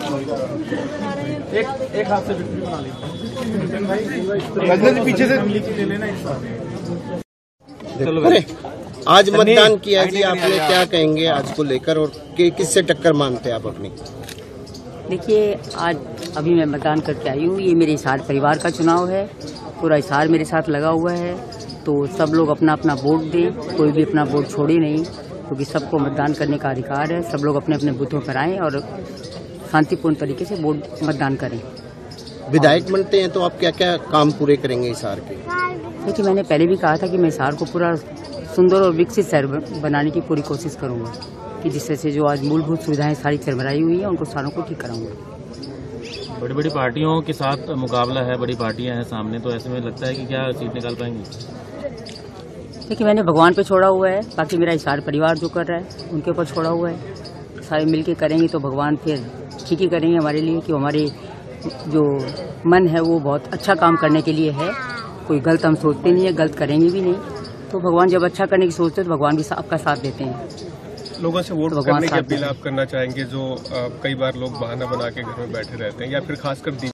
एक हाथ से विक्ट्री बना ली पीछे से अरे आज मतदान किया जी, आपने क्या कहेंगे आज को लेकर और किससे टक्कर मानते हैं आप अपनी? देखिए, आज अभी मैं मतदान करके आई हूँ। ये मेरे हिसार परिवार का चुनाव है, पूरा हिसार मेरे साथ लगा हुआ है। तो सब लोग अपना अपना वोट दें, कोई भी अपना वोट छोड़े नहीं, क्योंकि सबको मतदान करने का अधिकार है। सब लोग अपने अपने बूथों पर आएँ और शांतिपूर्ण तरीके से वोट मतदान करें। विधायक बनते हैं तो आप क्या क्या काम पूरे करेंगे हिसार के? देखिए, मैंने पहले भी कहा था कि मैं हिसार को पूरा सुंदर और विकसित शहर बनाने की पूरी कोशिश करूँगा, कि जिससे से जो आज मूलभूत सुविधाएं सारी चरमराई हुई हैं उनको सारों को ठीक कराऊंगा। बड़ी बड़ी पार्टियों के साथ मुकाबला है, बड़ी पार्टियां हैं सामने, तो ऐसे में लगता है कि क्या सीट निकाल पाएंगे? देखिए, मैंने भगवान पे छोड़ा हुआ है, बाकी मेरा हिसार परिवार जो कर रहा है उनके ऊपर छोड़ा हुआ है। सारे मिलके करेंगे तो भगवान फिर ठीक ही करेंगे हमारे लिए, कि हमारे जो मन है वो बहुत अच्छा काम करने के लिए है। कोई गलत हम सोचते नहीं है, गलत करेंगे भी नहीं। तो भगवान जब अच्छा करने की सोचते हैं तो भगवान भी आपका साथ देते हैं। लोगों से वोट करने की अपील आप करना चाहेंगे, जो कई बार लोग बहाना बना के घर में बैठे रहते हैं, या फिर खासकर